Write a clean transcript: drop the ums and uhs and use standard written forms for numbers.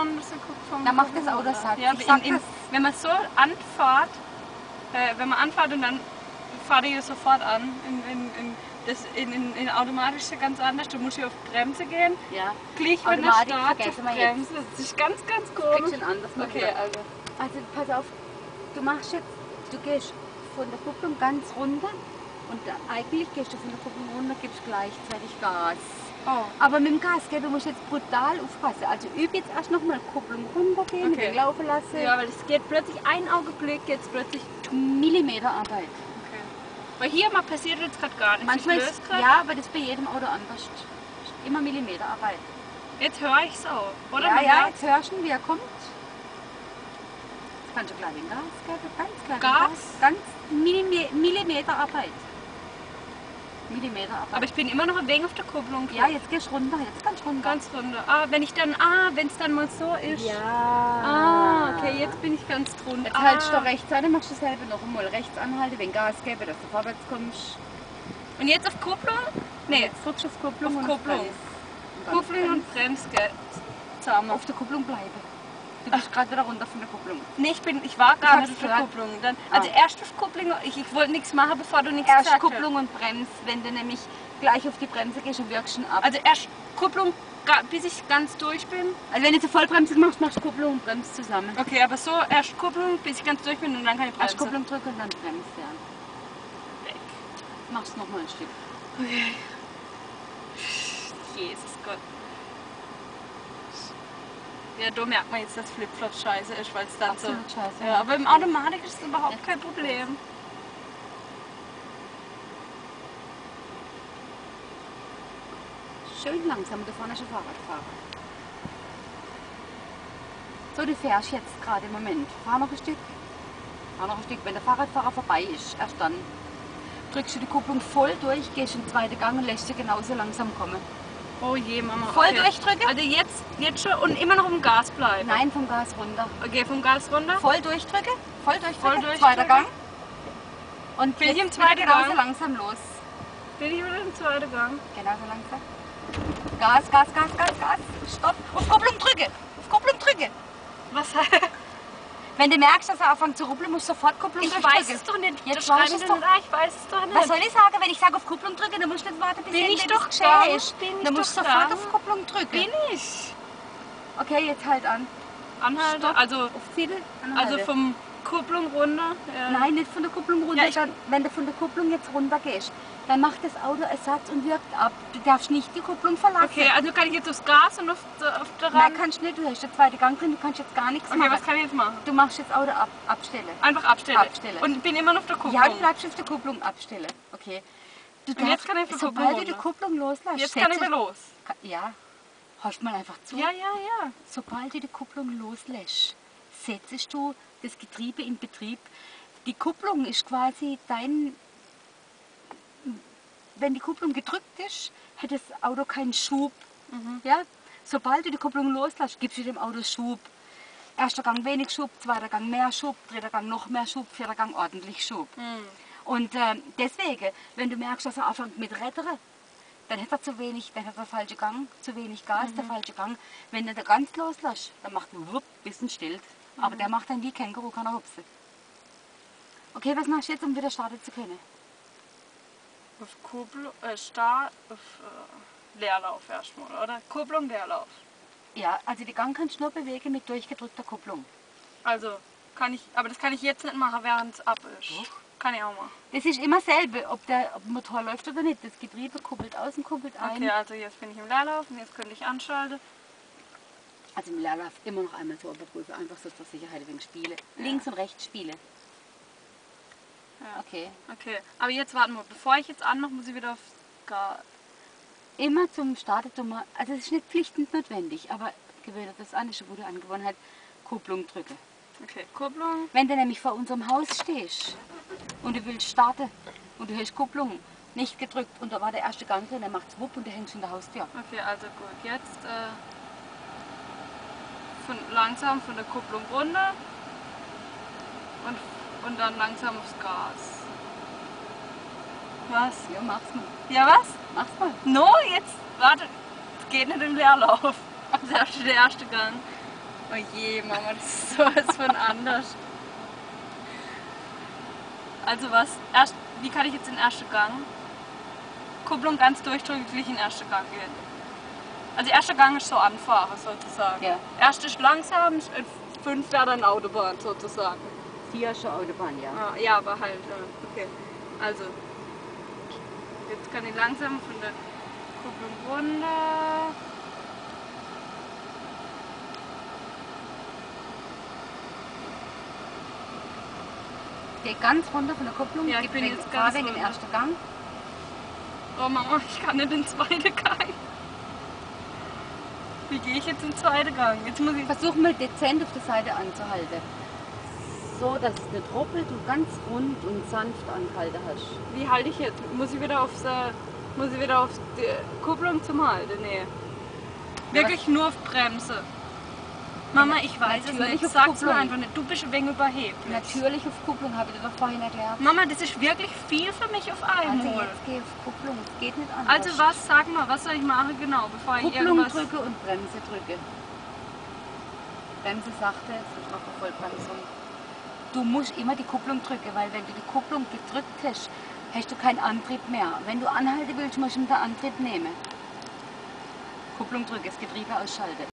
schon ein bisschen vom. Dann macht das Auto satt. Ja, wenn man so anfährt, und dann fahrt ihr sofort an. In automatisch ist ja ganz anders. Du musst hier auf Bremse gehen. Ja. Gleich wenn der Automatik Start auf vergessen wir Bremse. Das ist ganz komisch. Schon anders. Okay, also. Also pass auf, du gehst von der Kupplung ganz runter und eigentlich gehst du von der Kupplung runter, gibst gleichzeitig Gas. Oh. Aber mit dem Gasgeber musst du jetzt brutal aufpassen. Also übe jetzt erst nochmal Kupplung runtergehen, Okay. laufen lassen. Ja, weil es geht plötzlich ein Augenblick, jetzt plötzlich. Millimeterarbeit. Okay. Weil hier mal passiert jetzt gerade gar nichts. Manchmal Ich ist, löse grad. ja, aber das ist bei jedem Auto anders. Immer Millimeterarbeit. Jetzt höre ich es auch, oder? Ja, Man ja, hört's. jetzt hörst du, wie er kommt. Jetzt kannst du gleich den Gas geben, ganz klar. Gas? Ganz Millimeterarbeit. Millimeterarbeit. Aber ich bin immer noch ein wenig auf der Kupplung. Ja, jetzt gehst du runter, jetzt ganz runter. Ganz runter. Wenn es dann mal so ist. Ja. Okay, jetzt bin ich ganz drunter. Jetzt haltst du rechts an, dann machst du dasselbe noch einmal. Rechts anhalten, wenn Gas geben, dass du vorwärts kommst. Und jetzt auf Kupplung? Nee, Jetzt drückst du auf Kupplung auf und Kupplung. Bremse. Kupplung und Bremse. Zusammen. Auf der Kupplung bleiben. Du bist gerade wieder runter von der Kupplung. Nee, ich war gar hab's nicht auf der gehört. Kupplung. Also erst auf Kupplung, ich wollte nichts machen, bevor du nichts Erst gesagt Kupplung und Bremse, wenn du nämlich gleich auf die Bremse gehst und wirkst schon ab. hast. Also erst Kupplung, bis ich ganz durch bin. Also wenn du zur Vollbremse machst, machst du Kupplung und Bremse zusammen. Okay, aber so erst Kupplung, bis ich ganz durch bin und dann kann ich Bremse. Erst Kupplung drücken und dann Bremse, ja. Weg. Machst noch mal ein Stück. Okay. Jesus Gott. Ja, da merkt man jetzt, dass Flipflop scheiße ist, weil es dann Absolut so. scheiße. Ja, aber im Automatik ist es überhaupt kein Problem. Schön langsam, da vorne ist ein Fahrradfahrer. So, du fährst jetzt gerade im Moment. Fahr noch ein Stück. Fahr noch ein Stück. Wenn der Fahrradfahrer vorbei ist, erst dann drückst du die Kupplung voll durch, gehst in den zweiten Gang und lässt sie genauso langsam kommen. Oh je, Mama. Voll okay. durchdrücken? Also jetzt schon und immer noch im Gas bleiben. Nein, vom Gas runter. Okay, vom Gas runter. Voll durchdrücken, voll durchdrücken, Voll durchdrücken. zweiter Gang. Und Bin ich jetzt im zweiten wieder genauso Gang? langsam los. Bin ich wieder im zweiten Gang. Genauso langsam. Gas, Gas, Gas, Gas, Gas. Stopp. Auf Kupplung drücke. Auf Kupplung drücke. Was? Wenn du merkst, dass er anfängt zu ruppeln, musst du sofort Kupplung Ich durchdrücken. weiß es doch nicht. Jetzt Das schreiben weißt Sie du's nicht doch. an. Ich weiß es doch nicht. Was soll ich sagen? Wenn ich sage auf Kupplung drücke, dann musst du nicht warten, bis Bin ich das doch geschehen da? ist. Bin ich Dann musst du doch sofort da? auf Kupplung drücken. Bin ich. Okay, jetzt halt an. Anhalte, Stopp. also Auf Ziel, anhalte. Also vom Kupplung runter. Nein, nicht von der Kupplung runter. Ja, ich- Wenn du von der Kupplung jetzt runter gehst, dann macht das Auto Ersatz und wirkt ab. Du darfst nicht die Kupplung verlassen. Okay, also kann ich jetzt aufs Gas und auf der Nein, Rand? kannst nicht. Du hast den zweiten Gang drin, du kannst jetzt gar nichts Okay, machen. was kann ich jetzt machen? Du machst jetzt Auto abstellen. Einfach abstellen. Abstellen. Und bin immer noch auf der Kupplung. Ja, du bleibst auf der Kupplung abstellen. Okay. Du Und jetzt kann ich auf der Kupplung sobald du die runter. Kupplung loslässt, Jetzt kann ich wieder los. Ja, hörst mal einfach zu. Ja, ja, ja. Sobald du die Kupplung loslässt, setzt du das Getriebe in Betrieb. Die Kupplung ist quasi dein... Wenn die Kupplung gedrückt ist, hat das Auto keinen Schub. Ja? Sobald du die Kupplung loslässt, gibst du dem Auto Schub. Erster Gang wenig Schub, zweiter Gang mehr Schub, dritter Gang noch mehr Schub, vierter Gang ordentlich Schub. Und deswegen, wenn du merkst, dass er anfängt mit Rettern, dann hat er zu wenig, dann hat er falsche Gang, zu wenig Gas, der falsche Gang. Wenn du da ganz loslässt, dann macht er wupp, bisschen stillt. Aber der macht dann wie Känguru, kann er hupsen. Okay, was machst du jetzt, um wieder starten zu können? Auf Kupplung, Start, auf Leerlauf erstmal, oder? Kupplung, Leerlauf. Ja, also die Gang kannst du nur bewegen mit durchgedrückter Kupplung. Also, aber das kann ich jetzt nicht machen, während es ab ist. Doch. Kann ich auch machen. Das ist immer dasselbe, ob der Motor läuft oder nicht. Das Getriebe kuppelt außen, kuppelt ein. Okay, also jetzt bin ich im Leerlauf und jetzt könnte ich anschalten. Also im Leerlauf immer noch einmal so überprüfen, einfach so zur Sicherheit wegen Spiele. Links und rechts Spiele. Ja. Okay. Okay, aber jetzt warten wir. Bevor ich jetzt anmache, muss ich wieder auf Gas. Immer zum Starten, also es ist nicht pflichtend notwendig, aber gewöhne das an, ist eine gute Angewohnheit, Kupplung drücken. Okay, Kupplung. Wenn du nämlich vor unserem Haus stehst und du willst starten und du hast Kupplung nicht gedrückt und da war der erste Gang drin, dann macht es wupp und du hängst in der Haustür. Okay, also gut. Jetzt langsam von der Kupplung runter und dann langsam aufs Gas. Was? Ja, mach's mal. Ja, was? Mach's mal. No, jetzt, warte, es geht nicht im Leerlauf. Das ist der erste Gang. Oh je, Mama, das ist sowas von anders. Also was, wie kann ich jetzt in den ersten Gang? Kupplung ganz durchdrücklich in den ersten Gang gehen. Also der erste Gang ist so anfahren sozusagen. Ja. Erst ist langsam, 5 wäre dann Autobahn sozusagen. 4 ist schon Autobahn, ja. Ah, ja, aber halt, okay. Also, jetzt kann ich langsam von der Kupplung runter. Geh ganz runter von der Kupplung, Ja, ich gib bin weg, jetzt fahr ganz weg in den runter. ersten Gang. Oh Mama, ich kann nicht in den zweiten Gang. Wie gehe ich jetzt in den zweiten Gang? Jetzt muss ich. Versuch mal dezent auf der Seite anzuhalten. So, dass es nicht ruppelt und ganz rund und sanft angehalten hast. Wie halte ich jetzt? Muss ich wieder auf die Kupplung zum Halten? Nee. Wirklich nur auf Bremse. Mama, ich weiß es Natürlich nicht. auf Sag's mir Kupplung. einfach nicht. Du bist ein wenig überheblich. Natürlich auf Kupplung, habe ich dir doch vorhin erklärt. Mama, das ist wirklich viel für mich auf Also einmal. jetzt geh auf Kupplung, es geht nicht anders. Also was, sag mal, was soll ich machen genau, bevor ich Kupplung irgendwas... drücke und Bremse drücke. Bremse sachte, jetzt ich mache Vollbremsung. Du musst immer die Kupplung drücken, weil wenn du die Kupplung gedrückt hast, hast du keinen Antrieb mehr. Wenn du anhalten willst, musst du den Antrieb nehmen. Kupplung drücke, das Getriebe ausschalten.